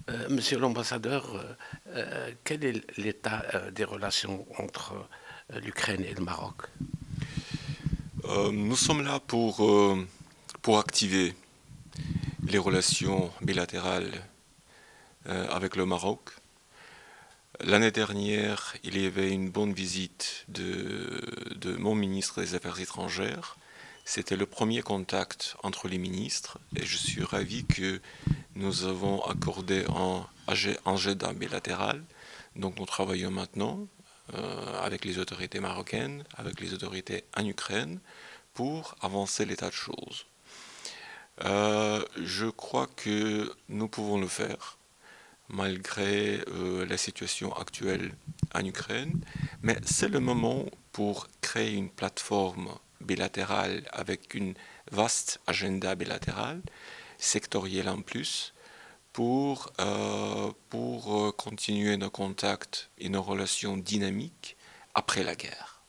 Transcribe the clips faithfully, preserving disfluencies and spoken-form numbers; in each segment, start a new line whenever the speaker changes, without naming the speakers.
Euh, monsieur l'ambassadeur, euh, euh, quel est l'état euh, des relations entre euh, l'Ukraine et le Maroc?
Euh, nous sommes là pour, euh, pour activer les relations bilatérales euh, avec le Maroc. L'année dernière, il y avait une bonne visite de, de mon ministre des Affaires étrangères. C'était le premier contact entre les ministres et je suis ravi que nous avons accordé un agenda bilatéral. Donc nous travaillons maintenant euh, avec les autorités marocaines, avec les autorités en Ukraine pour avancer l'état de choses. Euh, je crois que nous pouvons le faire malgré euh, la situation actuelle en Ukraine, mais c'est le moment pour créer une plateforme bilatérale avec une vaste agenda bilatéral, sectoriel en plus, pour, euh, pour euh, continuer nos contacts et nos relations dynamiques après la guerre.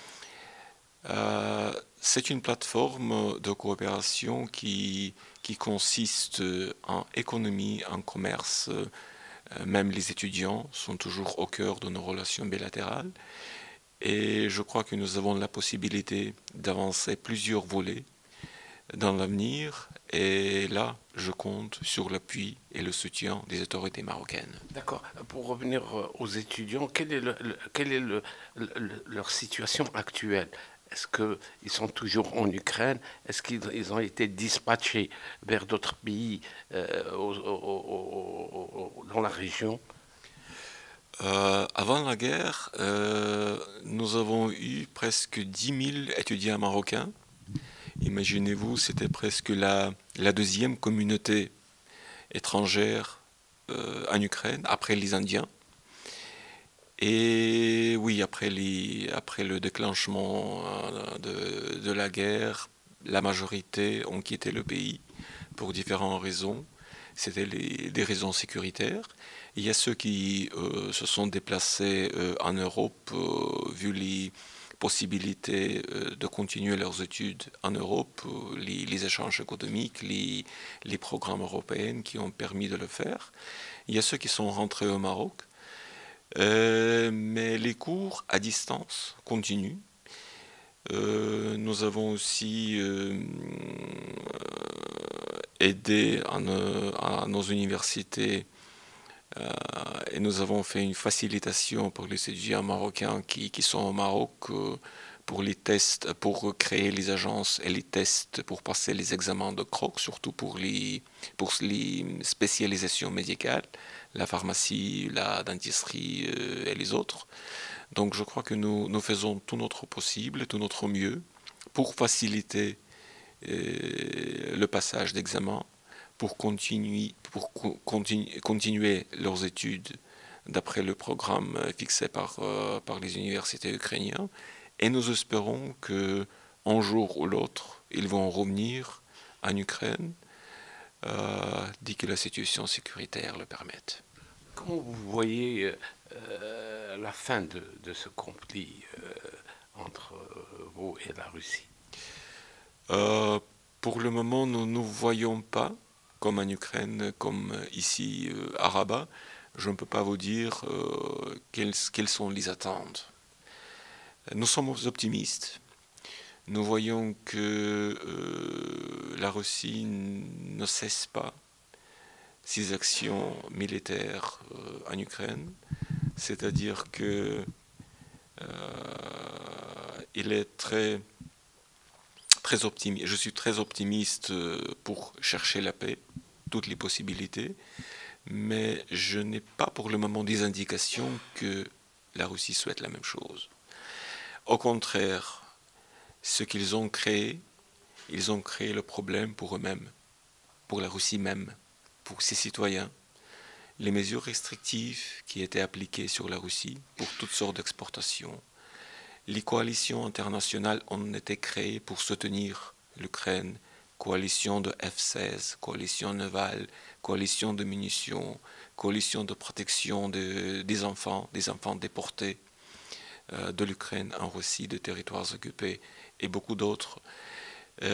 Euh, c'est une plateforme de coopération qui, qui consiste en économie, en commerce. Euh, même les étudiants sont toujours au cœur de nos relations bilatérales. Et je crois que nous avons la possibilité d'avancer plusieurs volets dans l'avenir. Et là, je compte sur l'appui et le soutien des autorités marocaines.
D'accord. Pour revenir euh, aux étudiants, quelle est, le- le- quelle est le- le- le- leur situation actuelle? Est-ce qu'ils sont toujours en Ukraine? Est-ce qu'ils ils ont été dispatchés vers d'autres pays euh, au- au- au- au- dans la région?
Euh, avant la guerre, euh, nous avons eu presque dix mille étudiants marocains. Imaginez-vous, c'était presque la, la deuxième communauté étrangère euh, en Ukraine, après les Indiens. Et oui, après, les, après le déclenchement euh, de, de la guerre, la majorité ont quitté le pays pour différentes raisons. C'était les- des raisons sécuritaires. Il y a ceux qui euh, se sont déplacés euh, en Europe euh, vu les possibilités euh, de continuer leurs études en Europe, euh, les, les échanges économiques, les, les programmes européens qui ont permis de le faire. Il y a ceux qui sont rentrés au Maroc. Euh, mais les cours à distance continuent. Euh, nous avons aussi euh, aidé à, nos, à nos universités euh, et nous avons fait une facilitation pour les étudiants marocains qui, qui sont au Maroc euh, pour les tests, pour créer les agences et les tests pour passer les examens de croc, surtout pour les, pour les spécialisations médicales, la pharmacie, la dentisterie euh, et les autres. Donc je crois que nous, nous faisons tout notre possible, tout notre mieux pour faciliter euh, le passage d'examen, pour continuer, pour continu, continuer leurs études d'après le programme fixé par, euh, par les universités ukrainiennes. Et nous espérons que un jour ou l'autre, ils vont revenir en Ukraine euh, dès que la situation sécuritaire le permette.
Comment vous voyez euh, euh, la fin de, de ce conflit euh, entre euh, vous et la Russie?
Euh, pour le moment, nous ne voyons pas, comme en Ukraine, comme ici euh, à Rabat, je ne peux pas vous dire euh, quelles, quelles sont les attentes. Nous sommes optimistes. Nous voyons que euh, la Russie ne cesse pas ses actions militaires euh, en Ukraine, c'est-à-dire que euh, il est très très optimiste. Je suis très optimiste euh, pour chercher la paix, toutes les possibilités, mais je n'ai pas pour le moment des indications que la Russie souhaite la même chose. Au contraire, ce qu'ils ont créé, ils ont créé le problème pour eux-mêmes, pour la Russie même, pour ses citoyens. Les mesures restrictives qui étaient appliquées sur la Russie pour toutes sortes d'exportations. Les coalitions internationales ont été créées pour soutenir l'Ukraine. Coalition de F seize, coalition navale, coalition de munitions, coalition de protection de, des enfants, des enfants déportés euh, de l'Ukraine en Russie, de territoires occupés et beaucoup d'autres.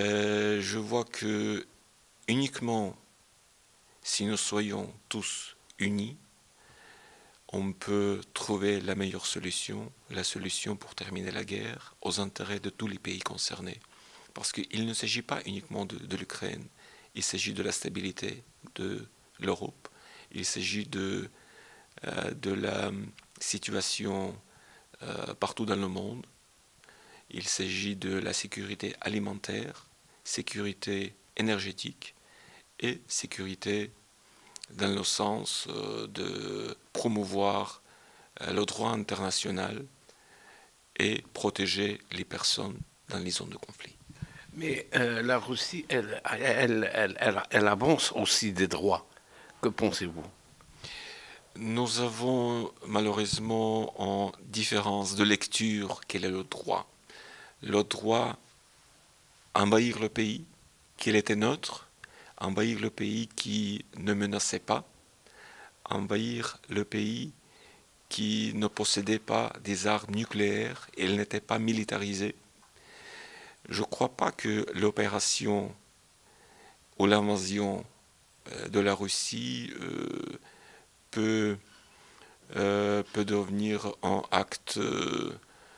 Euh, je vois que uniquement si nous soyons tous unis, on peut trouver la meilleure solution, la solution pour terminer la guerre aux intérêts de tous les pays concernés. Parce qu'il ne s'agit pas uniquement de, de l'Ukraine, il s'agit de la stabilité de l'Europe, il s'agit de, euh, de la situation euh, partout dans le monde, il s'agit de la sécurité alimentaire, sécurité énergétique et sécurité dans le sens euh, de promouvoir euh, le droit international et protéger les personnes dans les zones de conflit.
Mais euh, la Russie, elle, elle, elle, elle, elle avance aussi des droits. Que pensez-vous?
Nous avons malheureusement en différence de lecture quel est le droit. Le droit à envahir le pays, qu'il était neutre, envahir le pays qui ne menaçait pas, envahir le pays qui ne possédait pas des armes nucléaires et elle n'était pas militarisée. Je ne crois pas que l'opération ou l'invasion de la Russie euh, peut, euh, peut devenir un acte, euh,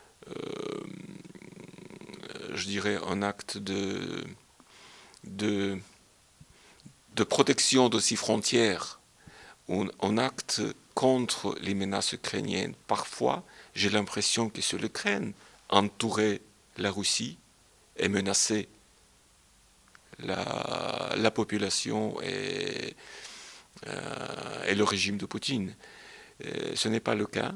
je dirais, un acte de, de, de protection de ses frontières, ou un acte contre les menaces ukrainiennes. Parfois, j'ai l'impression que c'est l'Ukraine entourait la Russie et menaçait la, la population et, euh, et le régime de Poutine. Et ce n'est pas le cas.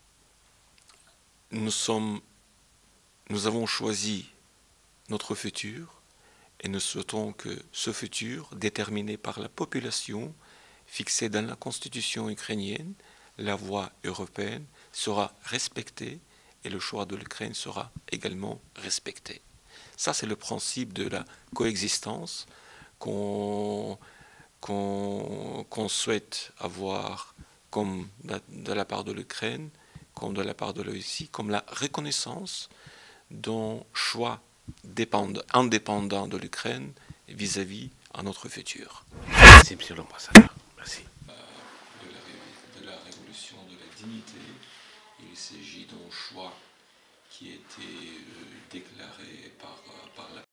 Nous sommes, nous avons choisi notre futur et nous souhaitons que ce futur, déterminé par la population, fixé dans la constitution ukrainienne, la voie européenne sera respectée et le choix de l'Ukraine sera également respecté. Ça, c'est le principe de la coexistence qu'on qu'on qu'on souhaite avoir comme de la part de l'Ukraine, comme de la part de la Russie, comme la reconnaissance d'un choix dépendant, indépendant de l'Ukraine vis-à-vis à notre futur.
Merci, monsieur l'ambassadeur. Merci.
De la, de la révolution de la dignité, il s'agit d'un choix qui a été euh, déclaré par, par la